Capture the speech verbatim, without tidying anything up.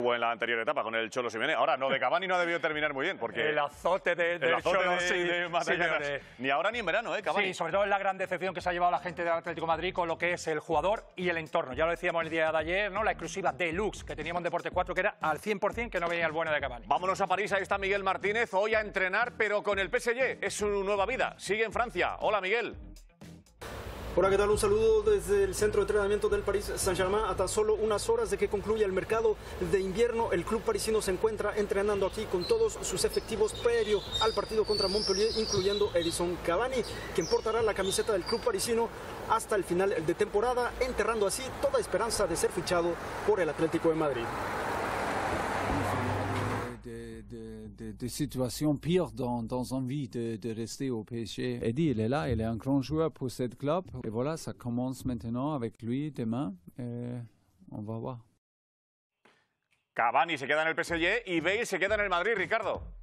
en la anterior etapa con el Cholo Simeone. Ahora, no, de Cavani no ha debido terminar muy bien, porque... El azote de, de el azote Cholo, de, sí, de Matallanas. señores. Ni ahora ni en verano, ¿eh, Cavani? Sí, sobre todo es la gran decepción que se ha llevado la gente del Atlético de Madrid con lo que es el jugador y el entorno. Ya lo decíamos el día de ayer, ¿no? La exclusiva deluxe que teníamos en Deportes cuatro, que era al cien por cien que no venía el bueno de Cavani. Vámonos a París, ahí está Miguel Martínez, hoy a entrenar, pero con el P S G. Es su nueva vida, sigue en Francia. Hola, Miguel. Hola, ¿qué tal? Un saludo desde el centro de entrenamiento del Paris Saint-Germain. A tan solo unas horas de que concluya el mercado de invierno, el club parisino se encuentra entrenando aquí con todos sus efectivos previo al partido contra Montpellier, incluyendo Edinson Cavani, quien portará la camiseta del club parisino hasta el final de temporada, enterrando así toda esperanza de ser fichado por el Atlético de Madrid. Des situations pires dans, dans envie de, de rester au P S G. Eddie, il est là, il est un grand joueur pour cette club. Et voilà, ça commence maintenant avec lui demain. Et on va voir. Cavani se queda en el P S G y Bale se queda en el Madrid, Ricardo.